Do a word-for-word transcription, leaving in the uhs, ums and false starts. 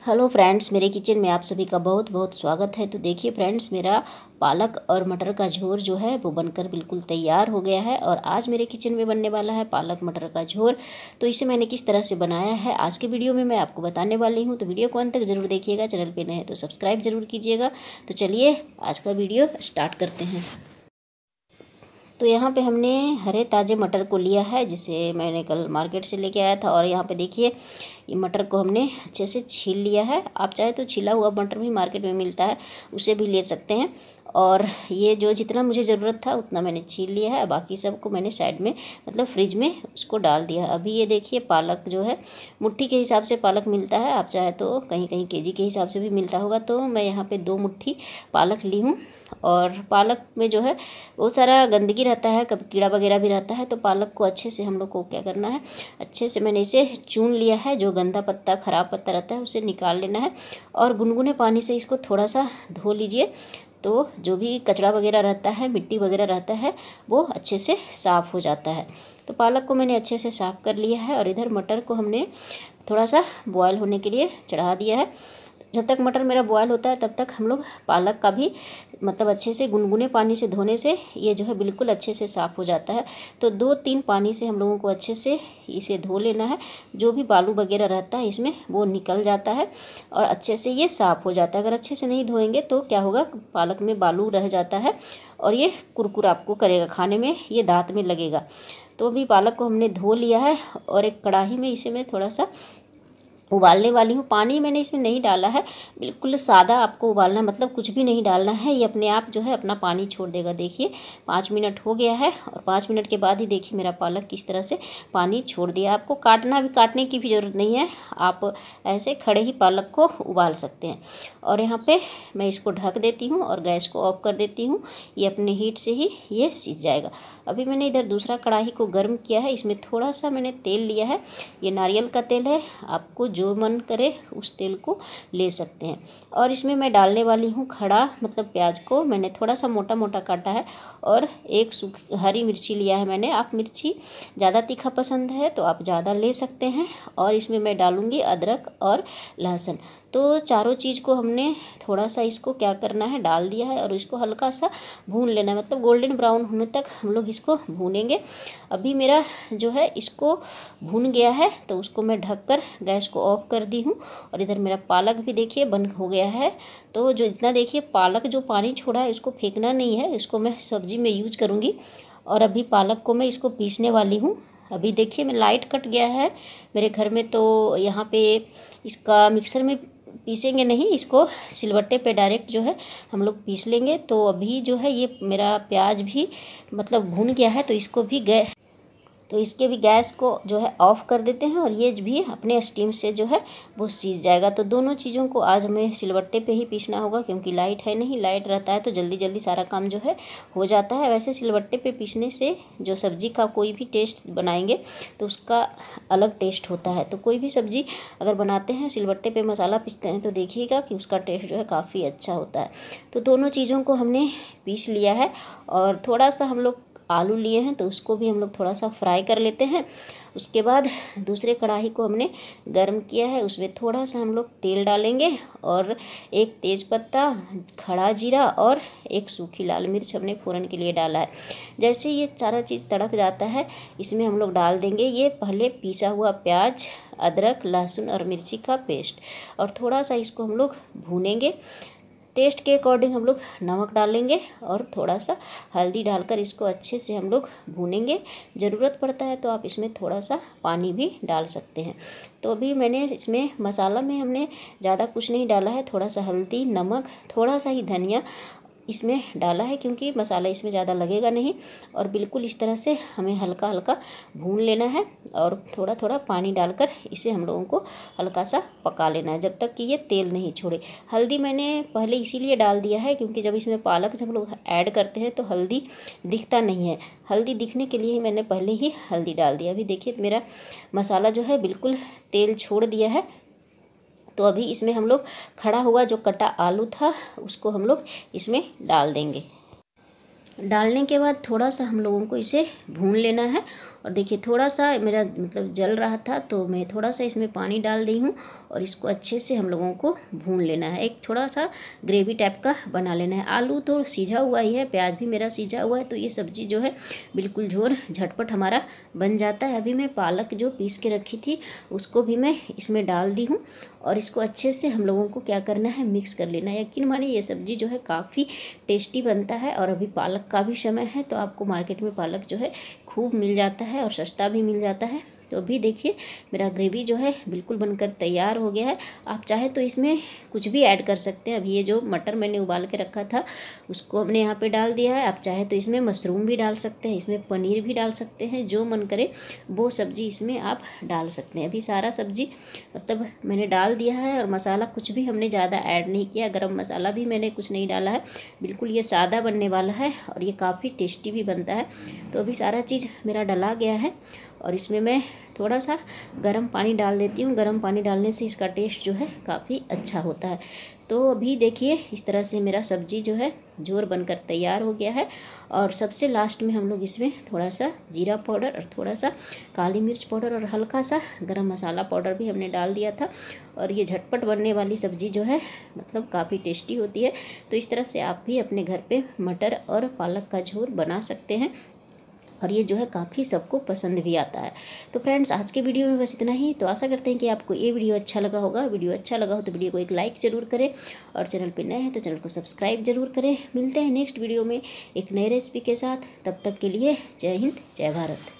Hello friends, मेरे kitchen में आप सभी का बहुत बहुत स्वागत है। तो देखिए फ्रेंड्स, मेरा पालक और मटर का झोर जो है वो बनकर बिल्कुल तैयार हो गया है। और आज मेरे किचन में बनने वाला है पालक मटर का झोर। तो इसे मैंने किस तरह से बनाया है आज के वीडियो में मैं आपको बताने वाली हूँ। तो वीडियो को अंत तक जरूर देखिएगा। चैनल पर नए हैं तो सब्सक्राइब जरूर कीजिएगा। तो चलिए आज का वीडियो स्टार्ट करते हैं। तो यहाँ पे हमने हरे ताज़े मटर को लिया है, जिसे मैंने कल मार्केट से लेके आया था। और यहाँ पे देखिए ये मटर को हमने अच्छे से छील लिया है। आप चाहे तो छिला हुआ मटर भी मार्केट में मिलता है, उसे भी ले सकते हैं। और ये जो जितना मुझे ज़रूरत था उतना मैंने छील लिया है। बाकी सबको मैंने साइड में मतलब फ्रिज में उसको डाल दिया है। अभी ये देखिए पालक जो है मुट्ठी के हिसाब से पालक मिलता है, आप चाहे तो कहीं कहीं केजी के हिसाब से भी मिलता होगा। तो मैं यहाँ पे दो मुट्ठी पालक ली हूँ। और पालक में जो है बहुत सारा गंदगी रहता है, कभी कीड़ा वगैरह भी रहता है। तो पालक को अच्छे से हम लोग को क्या करना है, अच्छे से मैंने इसे चून लिया है। जो गंदा पत्ता ख़राब पत्ता रहता है उसे निकाल लेना है। और गुनगुने पानी से इसको थोड़ा सा धो लीजिए, तो जो भी कचरा वगैरह रहता है, मिट्टी वगैरह रहता है, वो अच्छे से साफ़ हो जाता है। तो पालक को मैंने अच्छे से साफ़ कर लिया है। और इधर मटर को हमने थोड़ा सा बॉयल होने के लिए चढ़ा दिया है। जब तक मटर मेरा बॉयल होता है तब तक हम लोग पालक का भी मतलब अच्छे से गुनगुने पानी से धोने से ये जो है बिल्कुल अच्छे से साफ़ हो जाता है। तो दो तीन पानी से हम लोगों को अच्छे से इसे धो लेना है। जो भी बालू वगैरह रहता है इसमें वो निकल जाता है और अच्छे से ये साफ़ हो जाता है। अगर अच्छे से नहीं धोएंगे तो क्या होगा, पालक में बालू रह जाता है और ये कुरकुर आपको करेगा, खाने में ये दांत में लगेगा। तो अभी पालक को हमने धो लिया है और एक कढ़ाई में इसे मैं थोड़ा सा उबालने वाली हूँ। पानी मैंने इसमें नहीं डाला है, बिल्कुल सादा आपको उबालना है, मतलब कुछ भी नहीं डालना है। ये अपने आप जो है अपना पानी छोड़ देगा। देखिए पाँच मिनट हो गया है और पाँच मिनट के बाद ही देखिए मेरा पालक किस तरह से पानी छोड़ दिया। आपको काटना भी काटने की भी ज़रूरत नहीं है, आप ऐसे खड़े ही पालक को उबाल सकते हैं। और यहाँ पर मैं इसको ढक देती हूँ और गैस को ऑफ कर देती हूँ। ये अपने हीट से ही ये सीज जाएगा। अभी मैंने इधर दूसरा कढ़ाई को गर्म किया है, इसमें थोड़ा सा मैंने तेल लिया है। ये नारियल का तेल है, आपको जो मन करे उस तेल को ले सकते हैं। और इसमें मैं डालने वाली हूँ खड़ा मतलब प्याज को मैंने थोड़ा सा मोटा मोटा काटा है। और एक सूखी हरी मिर्ची लिया है मैंने। आप मिर्ची ज़्यादा तीखा पसंद है तो आप ज़्यादा ले सकते हैं। और इसमें मैं डालूँगी अदरक और लहसुन। तो चारों चीज़ को हमने थोड़ा सा इसको क्या करना है, डाल दिया है और इसको हल्का सा भून लेना है, मतलब गोल्डन ब्राउन होने तक हम लोग इसको भूनेंगे। अभी मेरा जो है इसको भून गया है तो उसको मैं ढककर गैस को ऑफ कर दी हूँ। और इधर मेरा पालक भी देखिए बन हो गया है। तो जो इतना देखिए पालक जो पानी छोड़ा है इसको फेंकना नहीं है, इसको मैं सब्ज़ी में यूज करूँगी। और अभी पालक को मैं इसको पीसने वाली हूँ। अभी देखिए मैं लाइट कट गया है मेरे घर में, तो यहाँ पे इसका मिक्सर में पीसेंगे नहीं, इसको सिलबट्टे पे डायरेक्ट जो है हम लोग पीस लेंगे। तो अभी जो है ये मेरा प्याज भी मतलब भून गया है, तो इसको भी गै तो इसके भी गैस को जो है ऑफ़ कर देते हैं और ये भी अपने स्टीम से जो है वो सीज जाएगा। तो दोनों चीज़ों को आज हमें सिलबट्टे पे ही पीसना होगा, क्योंकि लाइट है नहीं। लाइट रहता है तो जल्दी जल्दी सारा काम जो है हो जाता है। वैसे सिलबट्टे पे पीसने से जो सब्ज़ी का कोई भी टेस्ट बनाएंगे तो उसका अलग टेस्ट होता है। तो कोई भी सब्ज़ी अगर बनाते हैं सिलबट्टे पे मसाला पीसते हैं तो देखिएगा कि उसका टेस्ट जो है काफ़ी अच्छा होता है। तो दोनों चीज़ों को हमने पीस लिया है। और थोड़ा सा हम लोग आलू लिए हैं तो उसको भी हम लोग थोड़ा सा फ्राई कर लेते हैं। उसके बाद दूसरे कढ़ाई को हमने गर्म किया है, उसमें थोड़ा सा हम लोग तेल डालेंगे और एक तेज़पत्ता, खड़ा जीरा और एक सूखी लाल मिर्च हमने फ़ोरन के लिए डाला है। जैसे ये सारा चीज़ तड़क जाता है इसमें हम लोग डाल देंगे ये पहले पीसा हुआ प्याज, अदरक, लहसुन और मिर्ची का पेस्ट। और थोड़ा सा इसको हम लोग भूनेंगे। टेस्ट के अकॉर्डिंग हम लोग नमक डालेंगे और थोड़ा सा हल्दी डालकर इसको अच्छे से हम लोग भूनेंगे। ज़रूरत पड़ता है तो आप इसमें थोड़ा सा पानी भी डाल सकते हैं। तो अभी मैंने इसमें मसाला में हमने ज़्यादा कुछ नहीं डाला है, थोड़ा सा हल्दी, नमक, थोड़ा सा ही धनिया इसमें डाला है, क्योंकि मसाला इसमें ज़्यादा लगेगा नहीं। और बिल्कुल इस तरह से हमें हल्का हल्का भून लेना है और थोड़ा थोड़ा पानी डालकर इसे हम लोगों को हल्का सा पका लेना है जब तक कि ये तेल नहीं छोड़े। हल्दी मैंने पहले इसीलिए डाल दिया है क्योंकि जब इसमें पालक जब हम लोग ऐड करते हैं तो हल्दी दिखता नहीं है। हल्दी दिखने के लिए ही मैंने पहले ही हल्दी डाल दिया। अभी देखिए मेरा मसाला जो है बिल्कुल तेल छोड़ दिया है। तो अभी इसमें हम लोग खड़ा हुआ जो कटा आलू था उसको हम लोग इसमें डाल देंगे। डालने के बाद थोड़ा सा हम लोगों को इसे भून लेना है और देखिए थोड़ा सा मेरा मतलब जल रहा था तो मैं थोड़ा सा इसमें पानी डाल दी हूँ और इसको अच्छे से हम लोगों को भून लेना है। एक थोड़ा सा ग्रेवी टाइप का बना लेना है। आलू तो सीझा हुआ ही है, प्याज भी मेरा सीझा हुआ है, तो ये सब्ज़ी जो है बिल्कुल झोर झटपट हमारा बन जाता है। अभी मैं पालक जो पीस के रखी थी उसको भी मैं इसमें डाल दी हूँ और इसको अच्छे से हम लोगों को क्या करना है, मिक्स कर लेना है। यकीन मानिए ये सब्ज़ी जो है काफ़ी टेस्टी बनता है और अभी पालक का भी समय है तो आपको मार्केट में पालक जो है खूब मिल जाता है और सस्ता भी मिल जाता है। तो अभी देखिए मेरा ग्रेवी जो है बिल्कुल बनकर तैयार हो गया है। आप चाहे तो इसमें कुछ भी ऐड कर सकते हैं। अभी ये जो मटर मैंने उबाल के रखा था उसको हमने यहाँ पे डाल दिया है। आप चाहे तो इसमें मशरूम भी डाल सकते हैं, इसमें पनीर भी डाल सकते हैं, जो मन करे वो सब्ज़ी इसमें आप डाल सकते हैं। अभी सारा सब्ज़ी मतलब मैंने डाल दिया है और मसाला कुछ भी हमने ज़्यादा ऐड नहीं किया। गरम मसाला भी मैंने कुछ नहीं डाला है, बिल्कुल ये सादा बनने वाला है और ये काफ़ी टेस्टी भी बनता है। तो अभी सारा चीज़ मेरा डला गया है और इसमें मैं थोड़ा सा गर्म पानी डाल देती हूँ। गर्म पानी डालने से इसका टेस्ट जो है काफ़ी अच्छा होता है। तो अभी देखिए इस तरह से मेरा सब्ज़ी जो है झोर बनकर तैयार हो गया है। और सबसे लास्ट में हम लोग इसमें थोड़ा सा जीरा पाउडर और थोड़ा सा काली मिर्च पाउडर और हल्का सा गरम मसाला पाउडर भी हमने डाल दिया था। और ये झटपट बनने वाली सब्ज़ी जो है मतलब काफ़ी टेस्टी होती है। तो इस तरह से आप भी अपने घर पे मटर और पालक का झोर बना सकते हैं और ये जो है काफ़ी सबको पसंद भी आता है। तो फ्रेंड्स आज के वीडियो में बस इतना ही। तो आशा करते हैं कि आपको ये वीडियो अच्छा लगा होगा। वीडियो अच्छा लगा हो तो वीडियो को एक लाइक ज़रूर करें और चैनल पे नए हैं तो चैनल को सब्सक्राइब जरूर करें। मिलते हैं नेक्स्ट वीडियो में एक नए रेसिपी के साथ। तब तक के लिए जय हिंद, जय भारत।